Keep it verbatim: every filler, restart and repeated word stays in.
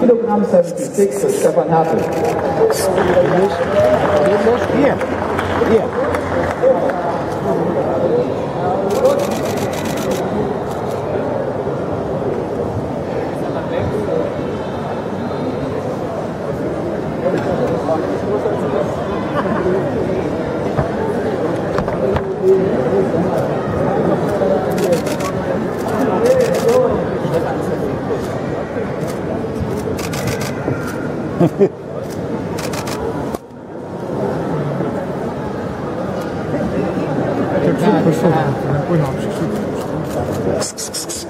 Kilogramm sechsundsiebzig für Stefan Hertel. Hier, hier. Так, пошел. Понял, что